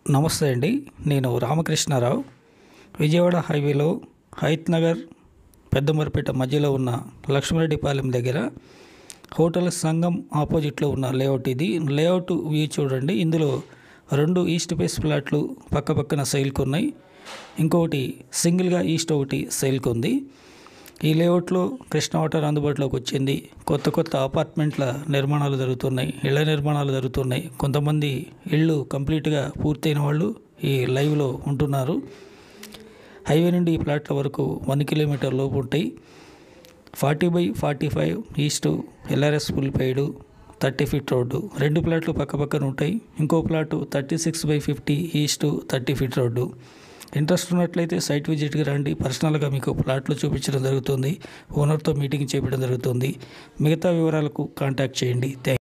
నమస్తే అండి. నేను రామకృష్ణారావు. విజయవాడ హైవేలో హయత్నగర్ పెద్దమరిపేట మధ్యలో ఉన్న లక్ష్మారెడ్డిపాలెం దగ్గర హోటల్ సంఘం ఆపోజిట్లో ఉన్న లేఅవుట్ ఇది. లేఅవుట్ వ్యూ చూడండి. ఇందులో 2 ఈస్ట్ ఫేస్ ఫ్లాట్లు పక్కపక్కన సేల్కి ఉన్నాయి. ఇంకొకటి సింగిల్గా ఈస్ట్ ఒకటి సేల్కి ఉంది. ఈ లేఅవుట్లో కృష్ణ వాటర్ అందుబాటులోకి వచ్చింది. కొత్త అపార్ట్మెంట్ల నిర్మాణాలు జరుగుతున్నాయి, ఇళ్ల నిర్మాణాలు జరుగుతున్నాయి. కొంతమంది ఇళ్ళు కంప్లీట్గా పూర్తయిన వాళ్ళు ఈ లైవ్లో ఉంటున్నారు. హైవే నుండి ఈ ప్లాట్ల వరకు 1 కిలోమీటర్ లోపు ఉంటాయి. 40/45 east LRS full paid 30 feet road. 2 ప్లాట్లు పక్కపక్కన ఉంటాయి. ఇంకో plot 36/50 east 30 feet road. Interest ఉన్నట్లయితే సైట్ విజిట్కి రండి. పర్సనల్గా మీకు ప్లాట్లు చూపించడం జరుగుతుంది. ఓనర్తో మీటింగ్ చేపించడం జరుగుతుంది. మిగతా వివరాలకు కాంటాక్ట్ చేయండి.